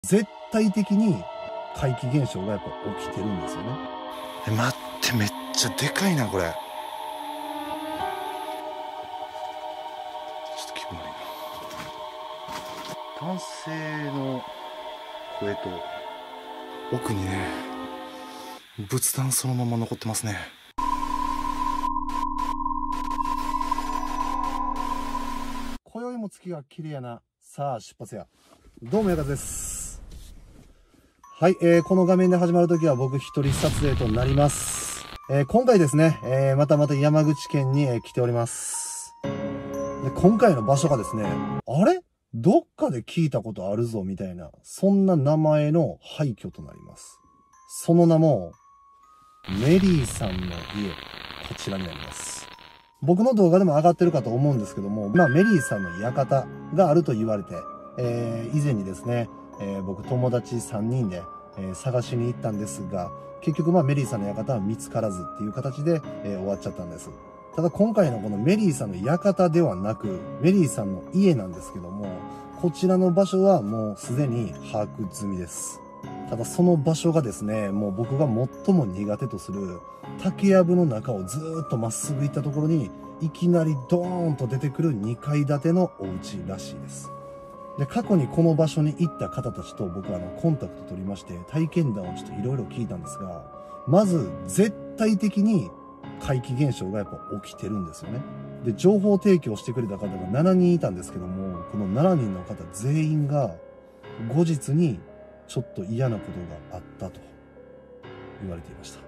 絶対的に怪奇現象がやっぱ起きてるんですよね。 待って、めっちゃでかいなこれ。ちょっと気分悪いな。男性の声と奥にね、仏壇そのまま残ってますね。 今宵も月が綺麗やな。さあ出発や。どうもやかです。はい、この画面で始まるときは僕一人撮影となります。今回ですね、また山口県に、来ております。で、今回の場所がですね、あれどっかで聞いたことあるぞみたいな、そんな名前の廃墟となります。その名も、メリーさんの家、こちらになります。僕の動画でも上がってるかと思うんですけども、メリーさんの館があると言われて、以前にですね、僕友達3人で、探しに行ったんですが、結局メリーさんの館は見つからずっていう形で、終わっちゃったんです。ただ今回のこのメリーさんの館ではなく、メリーさんの家なんですけども、こちらの場所はもうすでに把握済みです。ただその場所がですね、もう僕が最も苦手とする竹やぶの中をずーっとまっすぐ行ったところにいきなりドーンと出てくる2階建てのお家らしいです。で、過去にこの場所に行った方たちと僕はコンタクト取りまして体験談をちょっといろいろ聞いたんですが、まず絶対的に怪奇現象がやっぱ起きてるんですよね。で、情報提供してくれた方が7人いたんですけども、この7人の方全員が後日にちょっと嫌なことがあったと言われていました。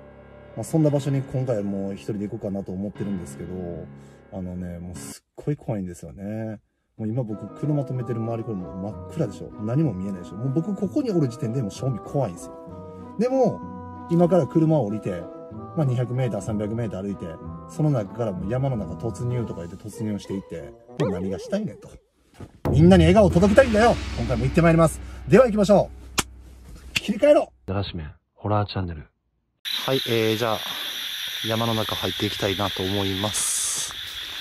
そんな場所に今回もう一人で行こうかなと思ってるんですけど、もうすっごい怖いんですよね。もう今僕車止めてる周りこれもう真っ暗でしょ。何も見えないでしょ。もう僕ここにおる時点でもう正味怖いんですよ。でも、今から車を降りて、200メーター、300メーター歩いて、その中からもう山の中突入とか言って突入していって、これ何がしたいねんと。みんなに笑顔を届けたいんだよ。今回も行ってまいります。では行きましょう。切り替えろ。 駄菓子麺ホラーチャンネル。 はい、じゃあ山の中入っていきたいなと思います。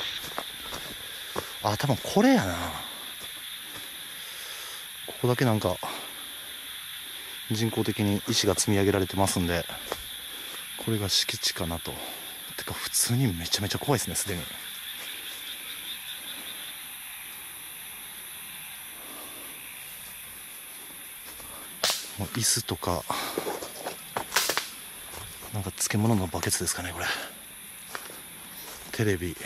あ、多分これやな。ここだけなんか人工的に石が積み上げられてますんで、これが敷地かなと。てか普通にめちゃめちゃ怖いですね、すでに。もう椅子とかなんか漬物のバケツですかね、これ。テレビ、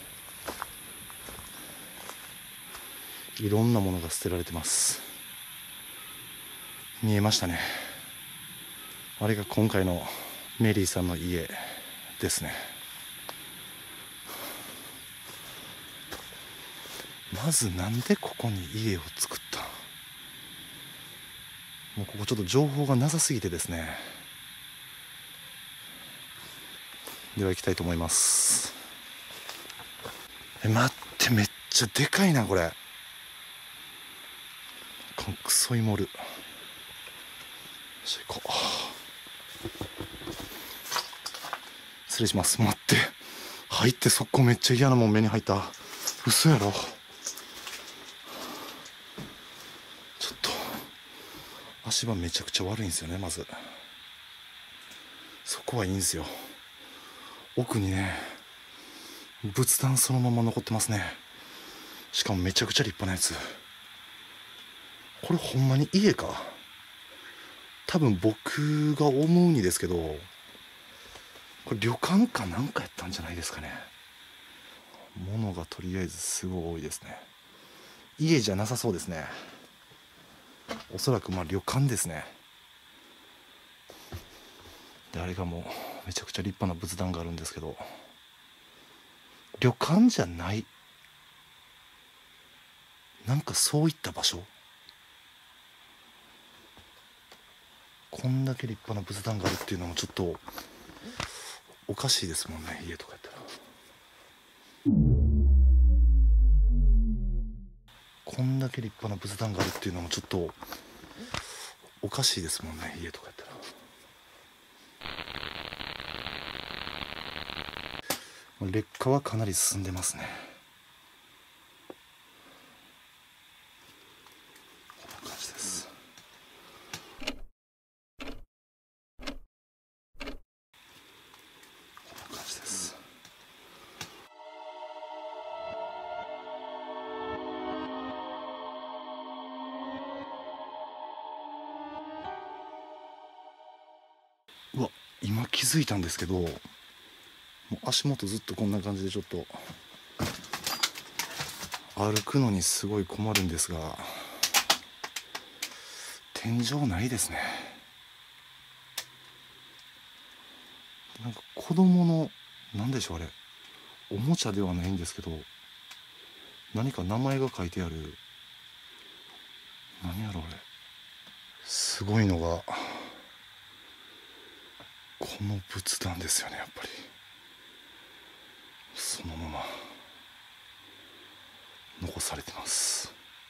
いろんなものが捨てられてます。見えましたね。あれが今回のメリーさんの家ですね。まずなんでここに家を作った？もうここちょっと情報がなさすぎてですね。では行きたいと思います。待って、めっちゃでかいなこれ。クソイモル。よし行こう。失礼します。待って、入って速攻めっちゃ嫌なもん目に入った。嘘やろ。ちょっと足場めちゃくちゃ悪いんですよね。まずそこはいいんですよ。奥にね、仏壇そのまま残ってますね。しかもめちゃくちゃ立派なやつ。これほんまに家か？多分僕が思うにですけど、これ旅館かなんかやったんじゃないですかね。物がとりあえずすごい多いですね。家じゃなさそうですね。おそらく旅館ですね。で、あれがもうめちゃくちゃ立派な仏壇があるんですけど、旅館じゃない、なんかそういった場所。こんだけ立派な仏壇があるっていうのもちょっとおかしいですもんね、家とかやったら。こんだけ立派な仏壇があるっていうのもちょっとおかしいですもんね、家とかやったら。劣化はかなり進んでますね。こんな感じです。 今気づいたんですけど、もう足元ずっとこんな感じでちょっと歩くのにすごい困るんですが、天井ないですね。なんか子供の何でしょうあれ、おもちゃではないんですけど、何か名前が書いてある、何やろあれ、すごいのがこの仏壇ですよね。やっぱりそのまま残されてます。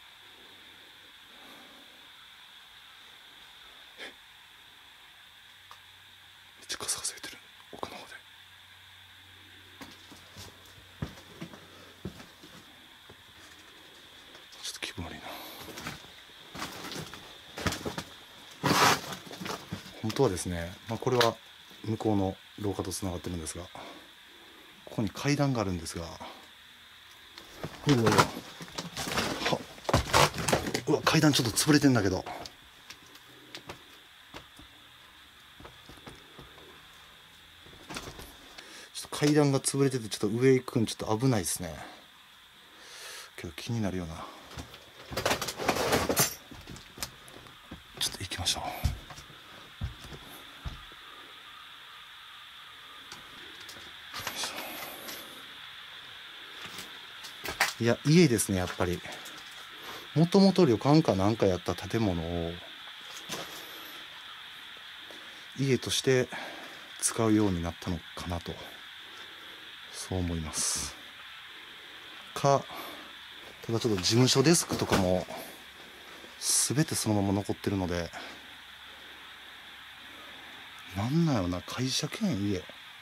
めっちゃカサカサ言ってる、奥の方で。ちょっと気分悪いな。本当はですね、これは向こうの廊下とつながってるんですが、ここに階段があるんですが、うわ階段ちょっと潰れてんだけど、ちょっと階段が潰れてて、ちょっと上行くんちょっと危ないですね。けど気になるよな。ちょっと行きましょう。いや、家ですね。やっぱりもともと旅館かなんかやった建物を家として使うようになったのかなと、そう思いますか。ただちょっと事務所デスクとかも全てそのまま残ってるので、なんなんやろな、会社兼家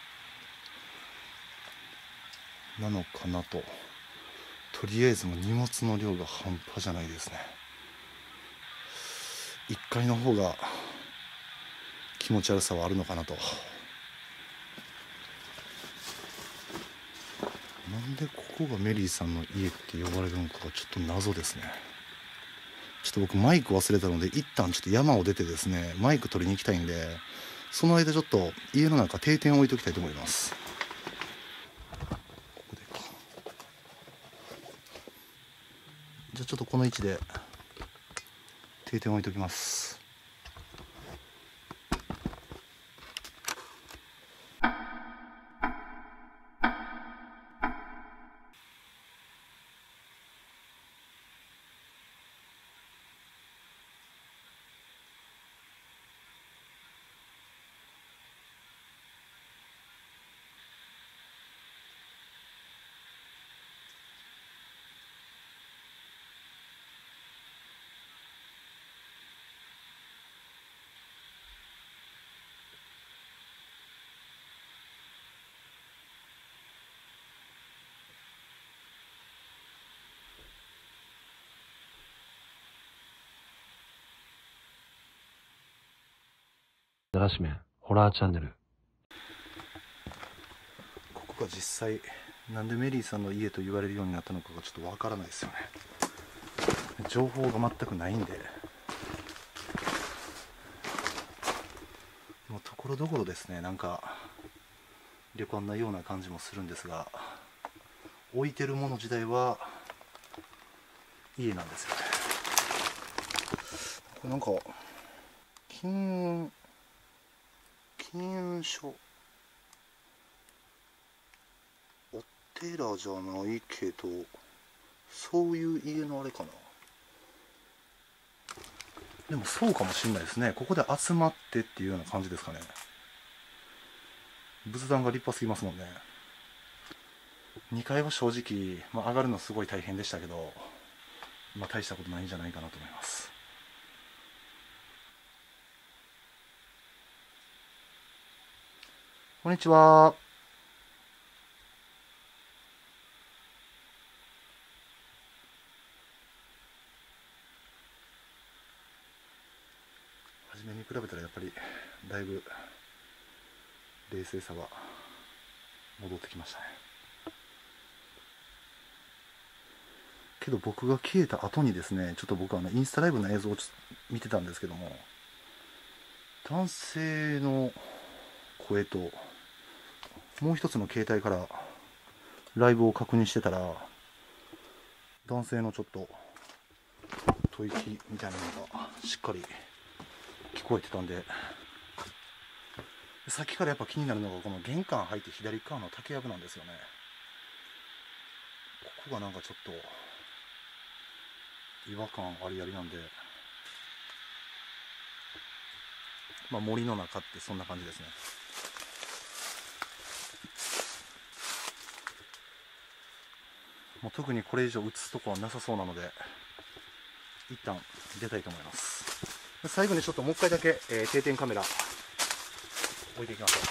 なのかなと。とりあえずもう荷物の量が半端じゃないですね。1階の方が気持ち悪さはあるのかなと。なんでここがメリーさんの家って呼ばれるのかがちょっと謎ですね。ちょっと僕マイク忘れたので、一旦ちょっと山を出てですね、マイク取りに行きたいんで、その間ちょっと家の中定点を置いときたいと思います。ここでか。じゃあちょっとこの位置で定点を置いときます。 奈良市面ホラーチャンネル。 ここが実際なんでメリーさんの家と言われるようになったのかがちょっとわからないですよね。情報が全くないんで、もうところどころですね、なんか旅館のような感じもするんですが、置いてるもの自体は家なんですよね。これなんか金運書、お寺じゃないけどそういう家のあれかな。でもそうかもしれないですね。ここで集まってっていうような感じですかね。仏壇が立派すぎますもんね。2階は正直、上がるのすごい大変でしたけど、大したことないんじゃないかなと思います。こんにちは。初めに比べたらやっぱりだいぶ冷静さが戻ってきましたね。けど僕が消えた後にですね、ちょっと僕はインスタライブの映像を見てたんですけども、男性の声と、もう一つの携帯からライブを確認してたら、男性のちょっと吐息みたいなのがしっかり聞こえてたんで、さっきからやっぱ気になるのがこの玄関入って左側の竹やぶなんですよね。ここがなんかちょっと違和感ありありなんで、まあ森の中ってそんな感じですね。もう特にこれ以上映すとこはなさそうなので、一旦出たいと思います。最後にちょっともう一回だけ、定点カメラ置いていきましょう。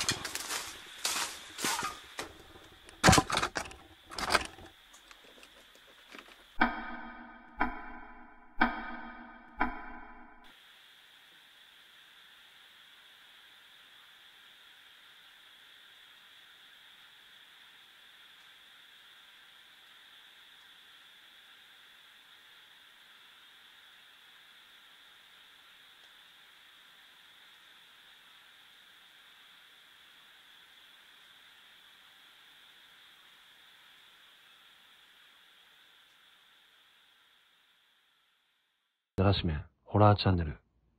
だらしめんホラーチャンネル。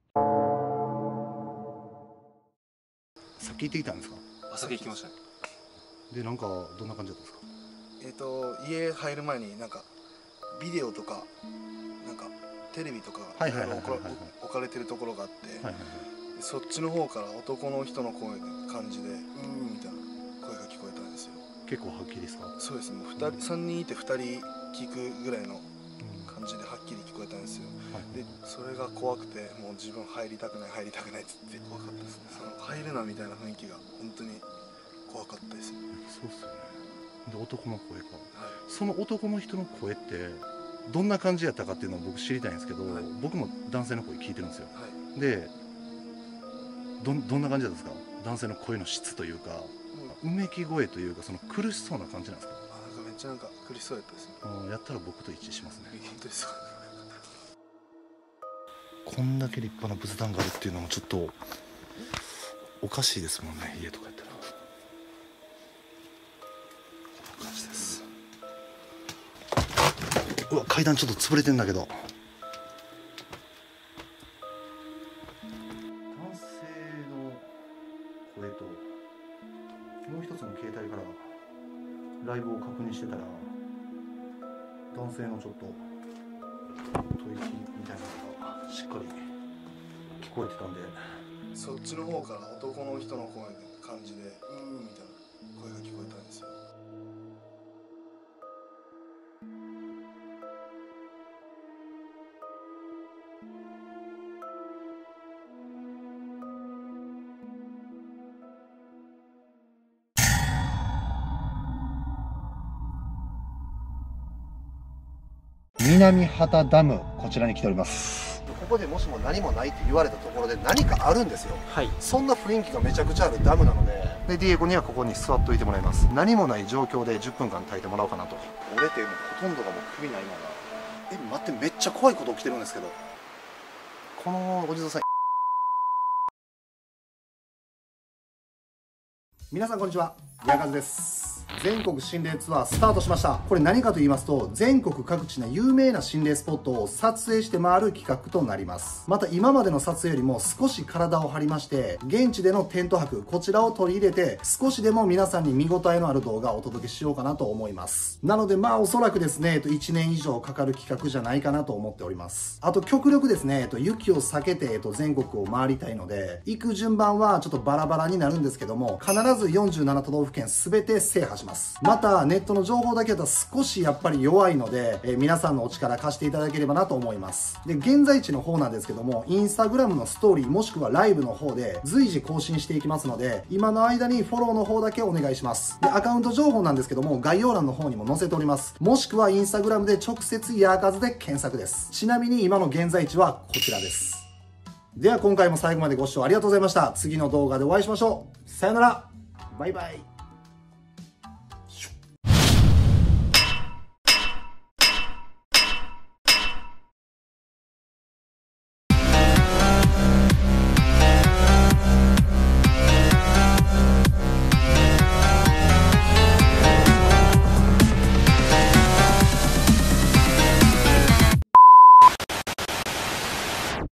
さっき行ってきたんですか？ 先行きましたね。 で、なんかどんな感じだったんですか？ 家入る前になんかビデオとかなんかテレビとかはいはいはいはいはい置かれてるところがあって、 はいはいはい。 そっちの方から男の人の声感じでうーみたいな声が聞こえたんですよ。 結構はっきりですか？ そうですね。3人いて2人聞くぐらいの感じではっきり聞こえたんですよ。でそれが怖くて、もう自分入りたくないっつって怖かったですね。その入るなみたいな雰囲気が本当に怖かったですね。 そうっすよね。で、男の声か。 はい、 その男の人の声ってどんな感じやったかっていうのを僕知りたいんですけど、僕も男性の声聞いてるんですよ。で、どんな感じだったんですか？男性の声の質というか、うめき声というか、その苦しそうな感じなんですか？ なんかめっちゃなんか苦しそうやったですね。 やったら僕と一致しますね。 本当ですか？ こんだけ立派な仏壇があるっていうのもちょっとおかしいですもんね、家とかやったら。こんな感じです。うわ、階段ちょっと潰れてんだけど。男性の声ともう一つの携帯からライブを確認してたら、男性のちょっと吐息みたいなのがしっかり聞こえてたんで、 そっちの方から男の人の声感じでうーみたいな声が聞こえたんですよ。 南畑ダム、こちらに来ております。ここでもしも何もないって言われたところで何かあるんですよ。はい。そんな雰囲気がめちゃくちゃあるダムなので、ディエゴにはここに座っといてもらいます。何もない状況で10分間耐えてもらおうかなと。俺ってもうほとんどがもう首ないまま。待って、めっちゃ怖いこと起きてるんですけど。このお地蔵さん。皆さんこんにちは、矢和です。全国心霊ツアースタートしました。これ何かと言いますと、全国各地の有名な心霊スポットを撮影して回る企画となります。また今までの撮影よりも少し体を張りまして、現地でのテント泊、こちらを取り入れて、少しでも皆さんに見応えのある動画をお届けしようかなと思います。なのでおそらくですね、1年以上かかる企画じゃないかなと思っております。あと極力ですね、雪を避けて、全国を回りたいので、行く順番はちょっとバラバラになるんですけども、必ず47都道府県全て制覇します。またネットの情報だけだと少しやっぱり弱いので、皆さんのお力貸していただければなと思います。で、現在地の方なんですけども、インスタグラムのストーリーもしくはライブの方で随時更新していきますので、今の間にフォローの方だけお願いします。で、アカウント情報なんですけども、概要欄の方にも載せております。もしくはインスタグラムで直接ヤーカズで検索です。ちなみに今の現在地はこちらです。では今回も最後までご視聴ありがとうございました。次の動画でお会いしましょう。さよなら。バイバイ。